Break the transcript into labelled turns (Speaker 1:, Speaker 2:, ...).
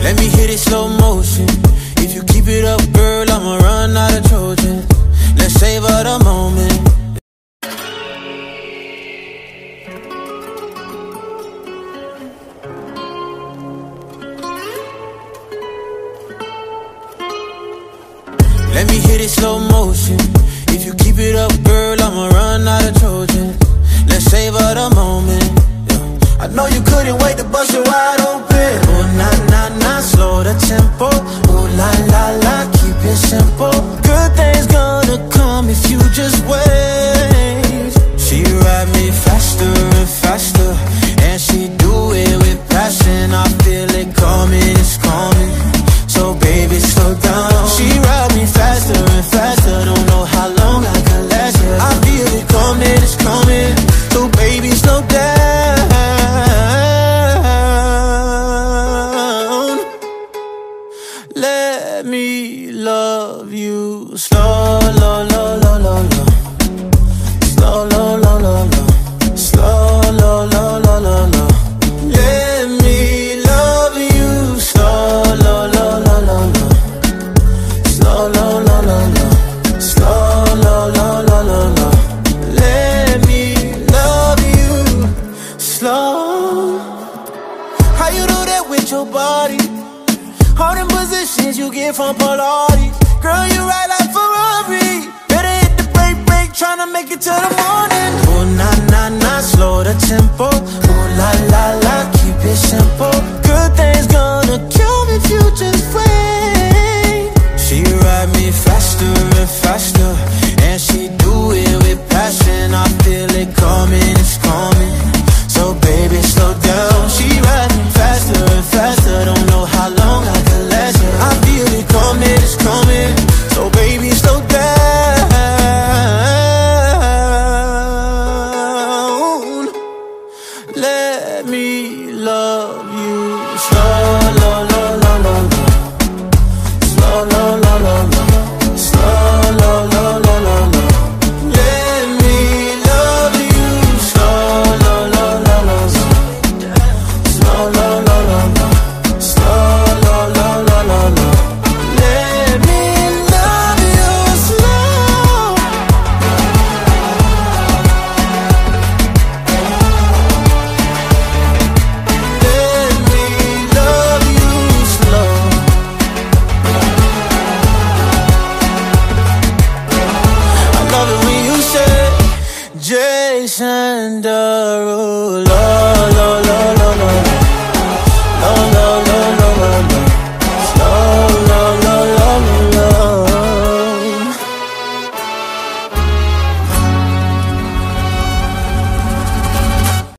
Speaker 1: Let me hit it slow motion. If you keep it up, girl, I'ma run out of Trojan. Let's savor the moment. Let me hit it slow motion. If you keep it up, girl, I'ma run out of Trojan. Let's savor the moment. I know you couldn't wait to bust it wide open. Oh, nah, nah, nah, slow the tempo. Oh, la, la, la, keep it simple. Good things gonna come if you just wait. She ride me faster and faster, and she do it with passion. I feel it coming, it's coming. So baby, slow down. She ride me faster and faster, don't know how long I can last it. I feel it coming, it's coming. So baby, slow down. Let me love you slow, low, low, low, low, low. Slow, low, low, low, low. Slow, low, low, low, low, low. Let me love you slow, low, low, low, low, low. Slow, low, low, low, low. Slow, low, low, low, low, low. Let me love you slow. How you do that with your body? All them positions you get from Pilates. Girl, you ride like Ferrari. Better hit the brake, brake, tryna make it to the morning. Oh, nah, nah, nah, slow the tempo. Oh, la, la, la, keep it simple.